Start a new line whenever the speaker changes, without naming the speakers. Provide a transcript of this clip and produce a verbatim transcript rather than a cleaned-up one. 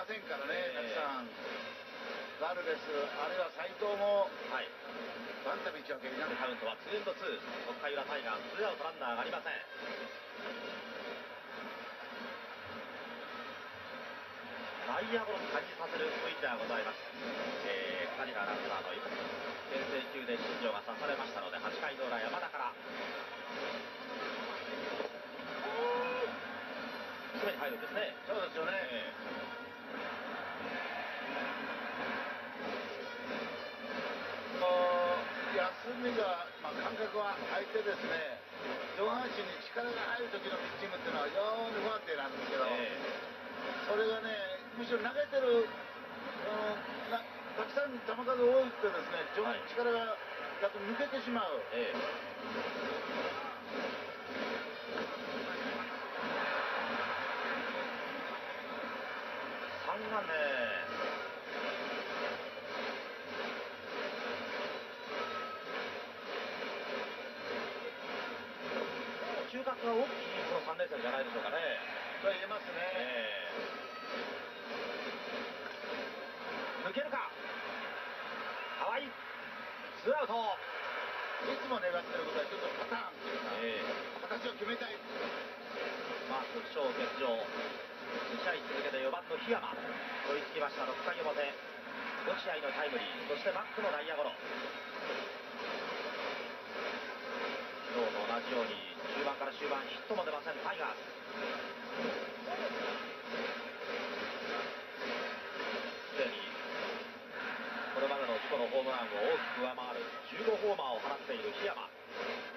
せんからね、たくさん。ガルベス、あるいは斎藤も、はい、バンタビッチはけになる。
カウントはツーエンドツー、ろっかい裏タイガース、ツーアウトランナーがありません。内野ゴロに感じさせる雰囲気ではございます。えー、谷川アナウンサーの牽制球で出場がさされましたので、はちかいの裏山田からすぐに入るんですね。
そうですよね、えー、休みが、まあ、感覚は空いてですね、上半身に力が入る時のピッチングっていうのは非常に不安定なんですけど、えー、それがね、むしろ投げてる、うん、なたくさん球数多いとですね、上半身力が逆に抜けてしまう。えー
さんがね、収穫が大きいこのさん連戦じゃないでしょうかね。
と言えますね、え
ー、抜けるか河合、ツーアウト。
いつも願ってることはちょっとパターンっていうか、えー、形を決めたい。
マーク負傷欠場、に試合続けてよばんの檜山、追いつきましたろっかい表、落合のタイムリー、そしてマックの内野ゴロ。昨日と同じように中盤から終盤ヒットも出ませんタイガース。すでにこれまでの自己のホームランを大きく上回るじゅうごホーマーを放っている檜山。